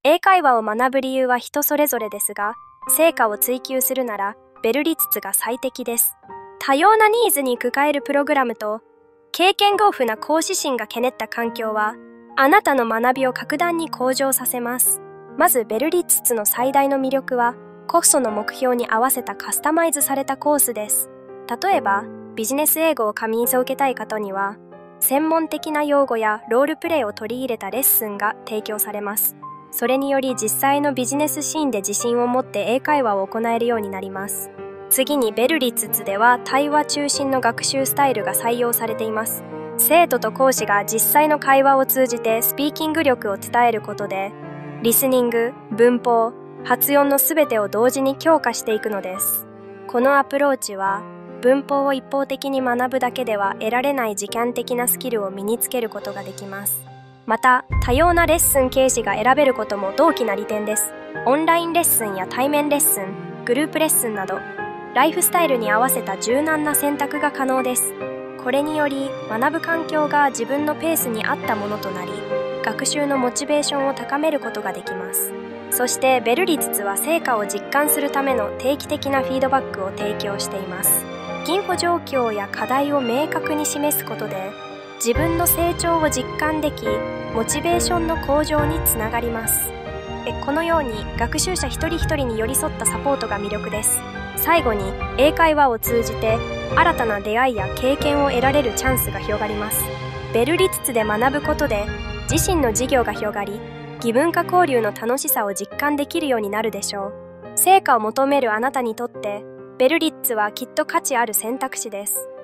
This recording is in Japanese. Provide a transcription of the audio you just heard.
英会話を学ぶ理由は人それぞれですが、成果を追求するならベルリツツが最適です。多様なニーズに抱えるプログラムと、経験豊富な講師陣が兼ねった環境は、あなたの学びを格段に向上させます。まずベルリツツの最大の魅力は、個々の目標に合わせたカスタマイズされたコースです。例えば、ビジネス英語を過敏を受けたい方には、専門的な用語やロールプレイを取り入れたレッスンが提供されます。それにより実際のビジネスシーンで自信を持って英会話を行えるようになります。次にベルリツツでは対話中心の学習スタイルが採用されています。生徒と講師が実際の会話を通じてスピーキング力を伝えることで、リスニング、文法、発音のすべてを同時に強化していくのです。このアプローチは、文法を一方的に学ぶだけでは得られない時間的なスキルを身につけることができます。また、多様なレッスン形式が選べることも大きな利点です。オンラインレッスンや対面レッスン、グループレッスンなど、ライフスタイルに合わせた柔軟な選択が可能です。これにより、学ぶ環境が自分のペースに合ったものとなり、学習のモチベーションを高めることができます。そしてベルリツツは成果を実感するための定期的なフィードバックを提供しています。進歩状況や課題を明確に示すことで、自分の成長を実感でき、モチベーションの向上につながります。このように学習者一人一人に寄り添ったサポートが魅力です。最後に、英会話を通じて新たな出会いや経験を得られるチャンスが広がります。ベルリツツで学ぶことで、自身の事業が広がり、異文化交流の楽しさを実感できるようになるでしょう。成果を求めるあなたにとって、ベルリッツはきっと価値ある選択肢です。